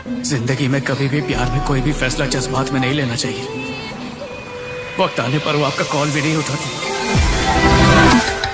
जिंदगी में कभी भी प्यार में कोई भी फैसला जज्बात में नहीं लेना चाहिए। वक्त आने पर वो आपका कॉल भी नहीं उठाती।